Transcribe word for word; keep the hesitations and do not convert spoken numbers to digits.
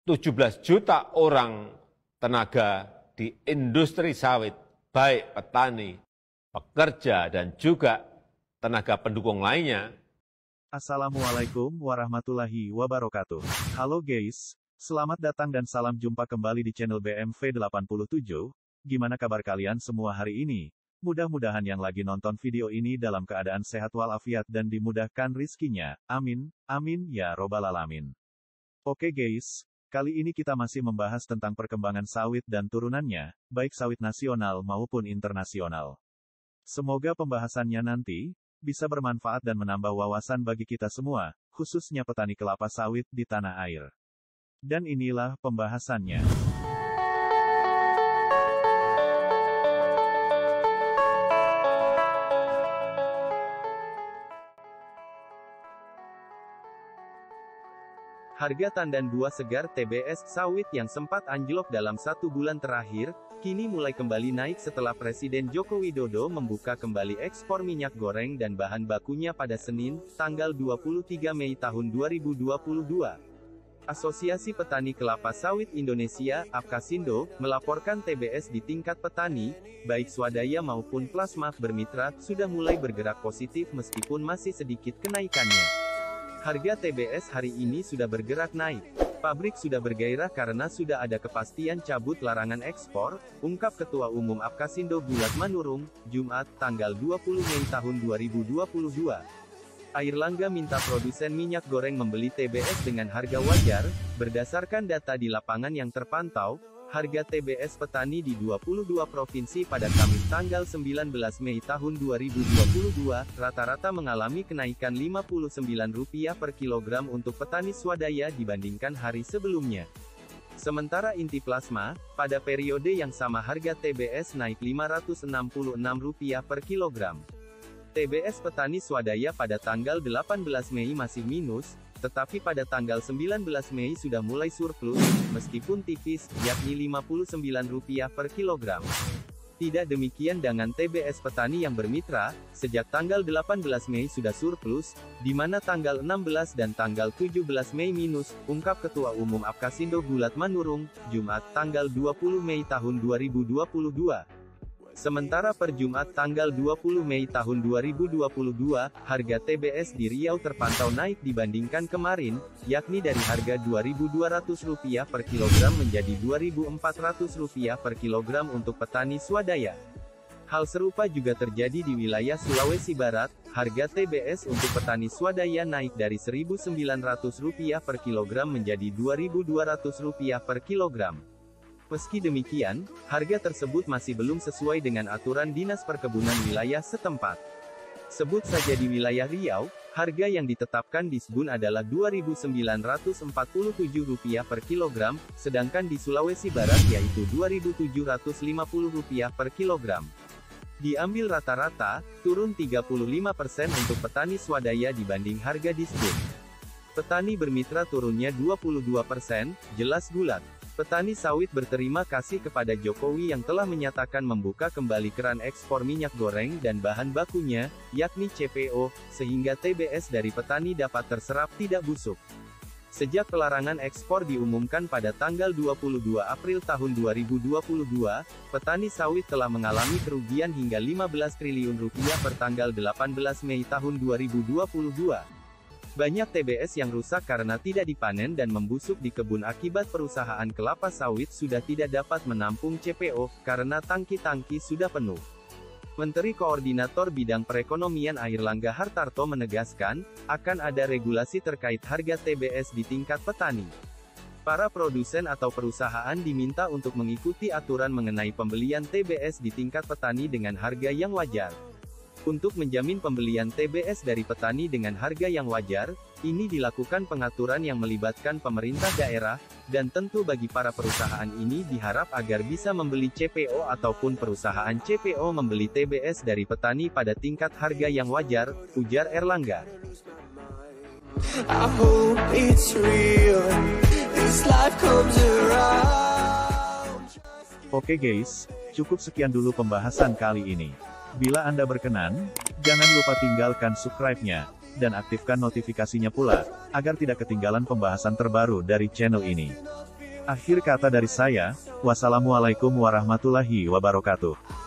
tujuh belas juta orang tenaga di industri sawit, baik petani, pekerja, dan juga tenaga pendukung lainnya. Assalamualaikum warahmatullahi wabarakatuh. Halo guys, selamat datang dan salam jumpa kembali di channel B M V delapan puluh tujuh. Gimana kabar kalian semua hari ini? Mudah-mudahan yang lagi nonton video ini dalam keadaan sehat walafiat dan dimudahkan rizkinya. Amin, amin ya robbal alamin. Oke guys, kali ini kita masih membahas tentang perkembangan sawit dan turunannya, baik sawit nasional maupun internasional. Semoga pembahasannya nanti bisa bermanfaat dan menambah wawasan bagi kita semua, khususnya petani kelapa sawit di tanah air. Dan inilah pembahasannya. Harga tandan buah segar T B S sawit yang sempat anjlok dalam satu bulan terakhir, kini mulai kembali naik setelah Presiden Joko Widodo membuka kembali ekspor minyak goreng dan bahan bakunya pada Senin, tanggal dua puluh tiga Mei tahun dua ribu dua puluh dua. Asosiasi Petani Kelapa Sawit Indonesia, APKasindo, melaporkan T B S di tingkat petani, baik swadaya maupun plasma bermitra, sudah mulai bergerak positif meskipun masih sedikit kenaikannya. Harga T B S hari ini sudah bergerak naik. Pabrik sudah bergairah karena sudah ada kepastian cabut larangan ekspor, ungkap Ketua Umum APKasindo Gulat Manurung, Jumat, tanggal dua puluh Mei tahun dua ribu dua puluh dua. Airlangga minta produsen minyak goreng membeli T B S dengan harga wajar, berdasarkan data di lapangan yang terpantau. Harga T B S petani di dua puluh dua provinsi pada Kamis tanggal sembilan belas Mei tahun dua ribu dua puluh dua, rata-rata mengalami kenaikan lima puluh sembilan rupiah per kilogram untuk petani swadaya dibandingkan hari sebelumnya. Sementara inti plasma, pada periode yang sama harga T B S naik lima ratus enam puluh enam rupiah per kilogram. T B S petani swadaya pada tanggal delapan belas Mei masih minus, tetapi pada tanggal sembilan belas Mei sudah mulai surplus, meskipun tipis, yakni lima puluh sembilan rupiah per kilogram. Tidak demikian dengan T B S petani yang bermitra, sejak tanggal delapan belas Mei sudah surplus, di mana tanggal enam belas dan tanggal tujuh belas Mei minus, ungkap Ketua Umum APKasindo Gulat Manurung, Jumat, tanggal dua puluh Mei tahun dua ribu dua puluh dua. Sementara per Jumat tanggal dua puluh Mei tahun dua ribu dua puluh dua, harga T B S di Riau terpantau naik dibandingkan kemarin, yakni dari harga dua ribu dua ratus rupiah per kilogram menjadi dua ribu empat ratus rupiah per kilogram untuk petani swadaya. Hal serupa juga terjadi di wilayah Sulawesi Barat, harga T B S untuk petani swadaya naik dari seribu sembilan ratus rupiah per kilogram menjadi dua ribu dua ratus rupiah per kilogram. Meski demikian, harga tersebut masih belum sesuai dengan aturan Dinas Perkebunan wilayah setempat. Sebut saja di wilayah Riau, harga yang ditetapkan di S B U N adalah dua ribu sembilan ratus empat puluh tujuh rupiah per kilogram, sedangkan di Sulawesi Barat yaitu dua ribu tujuh ratus lima puluh rupiah per kilogram. Diambil rata-rata, turun tiga puluh lima persen untuk petani swadaya dibanding harga di S B U N. Petani bermitra turunnya dua puluh dua persen, jelas Gulat. Petani sawit berterima kasih kepada Jokowi yang telah menyatakan membuka kembali keran ekspor minyak goreng dan bahan bakunya, yakni C P O, sehingga T B S dari petani dapat terserap tidak busuk. Sejak pelarangan ekspor diumumkan pada tanggal dua puluh dua April tahun dua ribu dua puluh dua, petani sawit telah mengalami kerugian hingga lima belas triliun rupiah per tanggal delapan belas Mei tahun dua ribu dua puluh dua. Banyak T B S yang rusak karena tidak dipanen dan membusuk di kebun akibat perusahaan kelapa sawit sudah tidak dapat menampung C P O, karena tangki-tangki sudah penuh. Menteri Koordinator Bidang Perekonomian Airlangga Hartarto menegaskan, akan ada regulasi terkait harga T B S di tingkat petani. Para produsen atau perusahaan diminta untuk mengikuti aturan mengenai pembelian T B S di tingkat petani dengan harga yang wajar. Untuk menjamin pembelian T B S dari petani dengan harga yang wajar, ini dilakukan pengaturan yang melibatkan pemerintah daerah, dan tentu bagi para perusahaan ini diharap agar bisa membeli C P O ataupun perusahaan C P O membeli T B S dari petani pada tingkat harga yang wajar, ujar Erlangga. Oke guys, cukup sekian dulu pembahasan kali ini. Bila Anda berkenan, jangan lupa tinggalkan subscribe-nya, dan aktifkan notifikasinya pula, agar tidak ketinggalan pembahasan terbaru dari channel ini. Akhir kata dari saya, wassalamualaikum warahmatullahi wabarakatuh.